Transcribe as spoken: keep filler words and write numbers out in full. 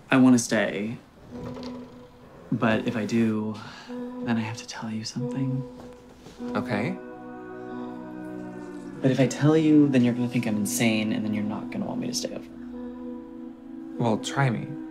I want to stay. But if I do, then I have to tell you something. Okay. But if I tell you, then you're gonna think I'm insane, and then you're not gonna want me to stay over. Well, try me.